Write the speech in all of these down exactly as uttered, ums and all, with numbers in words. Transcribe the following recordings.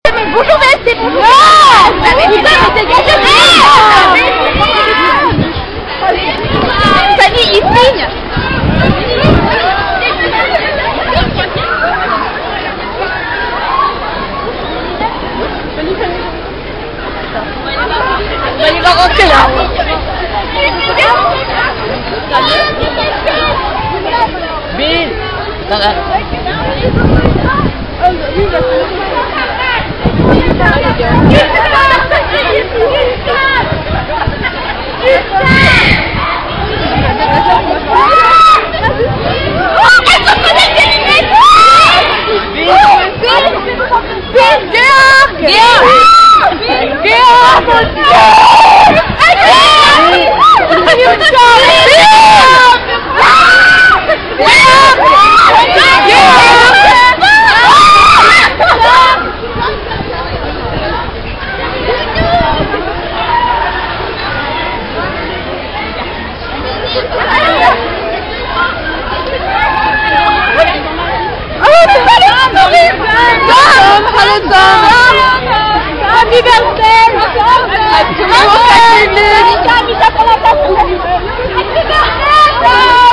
Bonjour V S T, bonjour. Non, putain, mais dégagez. Fanny, il signe. Il va rentrer là. Bill. Happy birthday! Mika, Mika pour la place! Happy birthday!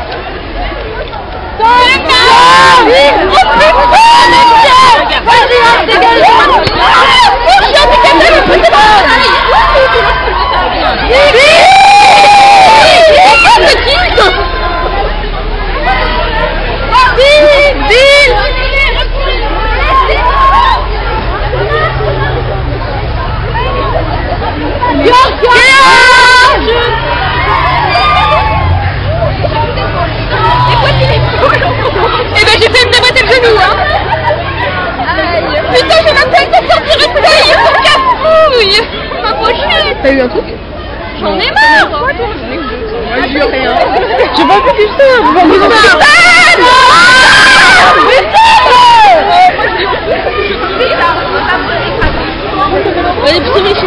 Eh ben j'ai fait une déboîter le genou hein. Putain j'ai même pas été sortir une feuille pour capouille. Ma pochette. T'as eu un truc? J'en ai marre. Moi j'ai eu rien. J'ai pas vu du tout. Vous m'en putain. Allez putain mais je suis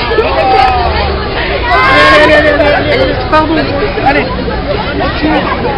Pardon. Allez.